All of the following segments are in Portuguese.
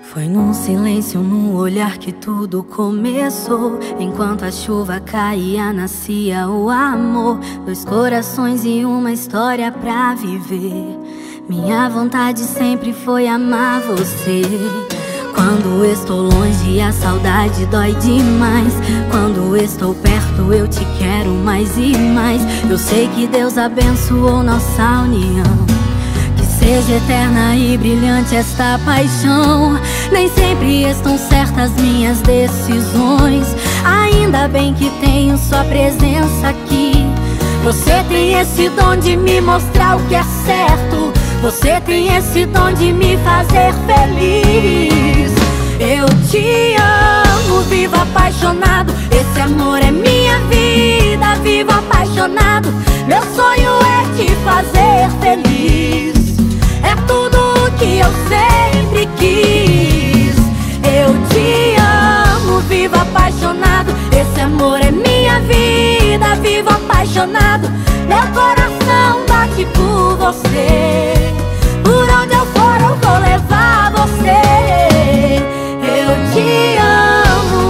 Foi num silêncio, num olhar que tudo começou. Enquanto a chuva caía, nascia o amor. Dois corações e uma história pra viver. Minha vontade sempre foi amar você. Quando estou longe, a saudade dói demais. Quando estou perto, eu te quero mais e mais. Eu sei que Deus abençoou nossa união. Seja eterna e brilhante esta paixão. Nem sempre estão certas minhas decisões. Ainda bem que tenho sua presença aqui. Você tem esse dom de me mostrar o que é certo. Você tem esse dom de me fazer feliz. Eu te amo, vivo apaixonado. Esse amor é minha vida, vivo apaixonado. Meu sonho é te fazer feliz. É tudo o que eu sempre quis. Eu te amo, vivo apaixonado. Esse amor é minha vida, vivo apaixonado. Meu coração bate por você. Por onde eu for eu vou levar você. Eu te amo.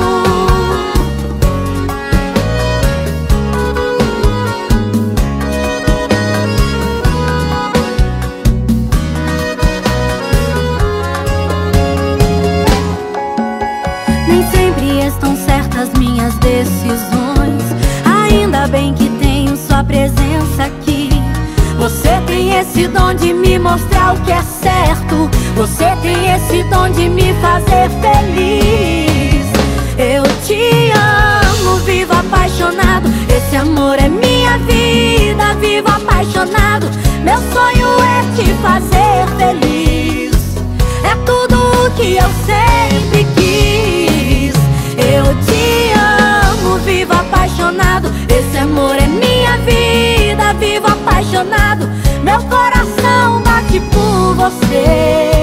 Estão certas minhas decisões. Ainda bem que tenho sua presença aqui. Você tem esse dom de me mostrar o que é certo. Você tem esse dom de me fazer feliz. Eu te amo, vivo apaixonado. Esse amor é minha vida, vivo apaixonado. Meu sonho é te fazer feliz. É tudo o que eu sempre quis. Eu te amo, vivo apaixonado. Esse amor é minha vida, vivo apaixonado. Meu coração bate por você.